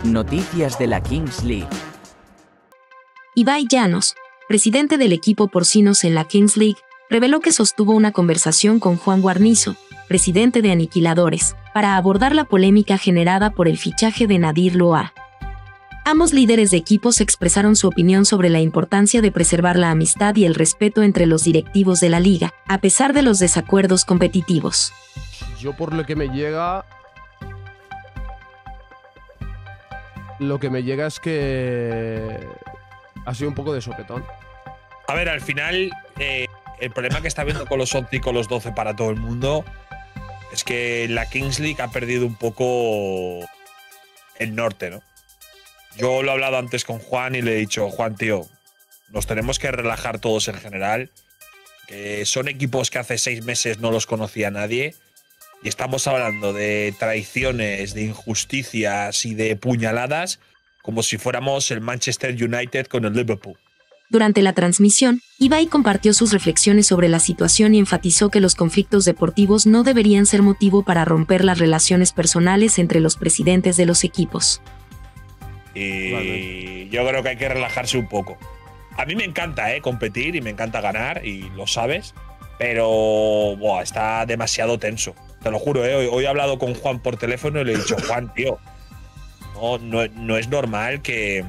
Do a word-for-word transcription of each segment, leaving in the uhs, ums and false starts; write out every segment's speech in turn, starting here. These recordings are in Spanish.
Noticias de la Kings League. Ibai Llanos, presidente del equipo Porcinos en la Kings League, reveló que sostuvo una conversación con Juan Guarnizo, presidente de Aniquiladores, para abordar la polémica generada por el fichaje de Nadir Loa. Ambos líderes de equipos expresaron su opinión sobre la importancia de preservar la amistad y el respeto entre los directivos de la liga, a pesar de los desacuerdos competitivos. Yo, por lo que me llega, lo que me llega es que ha sido un poco de sopetón. A ver, al final, eh, el problema que está habiendo con los once y con los doce para todo el mundo es que la Kings League ha perdido un poco el norte, ¿no? Yo lo he hablado antes con Juan y le he dicho, Juan, tío, nos tenemos que relajar todos en general, que son equipos que hace seis meses no los conocía nadie y estamos hablando de traiciones, de injusticias y de puñaladas como si fuéramos el Manchester United con el Liverpool. Durante la transmisión, Ibai compartió sus reflexiones sobre la situación y enfatizó que los conflictos deportivos no deberían ser motivo para romper las relaciones personales entre los presidentes de los equipos. Y Vale. yo creo que hay que relajarse un poco. A mí me encanta, ¿eh? competir y me encanta ganar, y lo sabes, pero buah, está demasiado tenso. Te lo juro, ¿eh? hoy, hoy he hablado con Juan por teléfono y le he dicho, Juan, tío, no, no, no es normal que,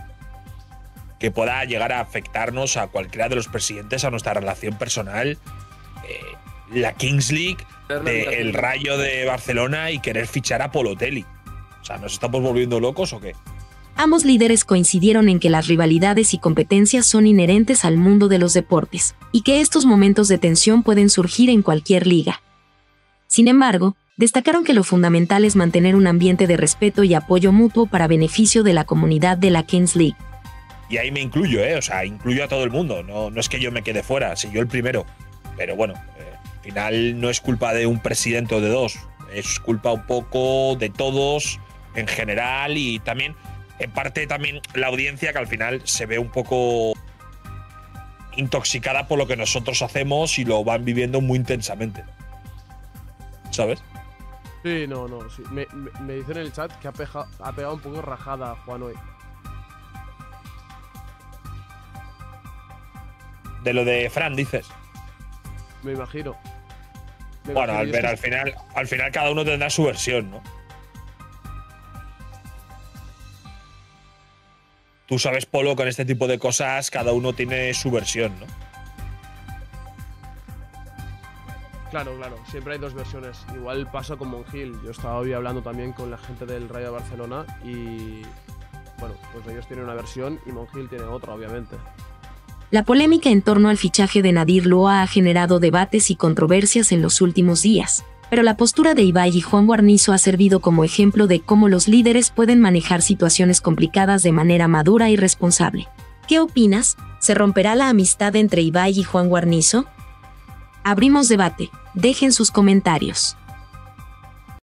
que pueda llegar a afectarnos a cualquiera de los presidentes, a nuestra relación personal. Eh, la Kings League, de el Rayo de Barcelona y querer fichar a Polotelli. O sea, ¿nos estamos volviendo locos o qué? Ambos líderes coincidieron en que las rivalidades y competencias son inherentes al mundo de los deportes, y que estos momentos de tensión pueden surgir en cualquier liga. Sin embargo, destacaron que lo fundamental es mantener un ambiente de respeto y apoyo mutuo para beneficio de la comunidad de la Kings League. Y ahí me incluyo, ¿eh? O sea, incluyo a todo el mundo. No, no es que yo me quede fuera, si yo el primero. Pero bueno, eh, al final no es culpa de un presidente o de dos. Es culpa un poco de todos en general, y también, en parte, también la audiencia, que al final se ve un poco intoxicada por lo que nosotros hacemos y lo van viviendo muy intensamente. ¿Sabes? Sí, no, no. Sí. Me, me, me dice en el chat que ha, peja, ha pegado un poco rajada Juan hoy. De lo de Fran, dices. Me imagino. Me Bueno, imagino, al y ver, es al final, al final cada uno tendrá su versión, ¿no? Tú sabes, Polo, con este tipo de cosas cada uno tiene su versión, ¿no? Claro, claro, siempre hay dos versiones. Igual pasa con Monjil. Yo estaba hoy hablando también con la gente del Rayo de Barcelona y, bueno, pues ellos tienen una versión y Monjil tiene otra, obviamente. La polémica en torno al fichaje de Nadir Loa ha generado debates y controversias en los últimos días, pero la postura de Ibai y Juan Guarnizo ha servido como ejemplo de cómo los líderes pueden manejar situaciones complicadas de manera madura y responsable. ¿Qué opinas? ¿Se romperá la amistad entre Ibai y Juan Guarnizo? Abrimos debate. Dejen sus comentarios.